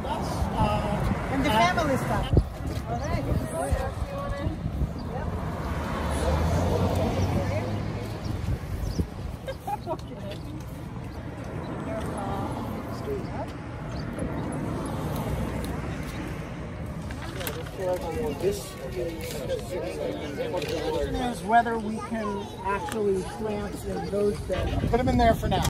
And the family stuff. This is whether we can actually plant in those beds. Put them in there for now.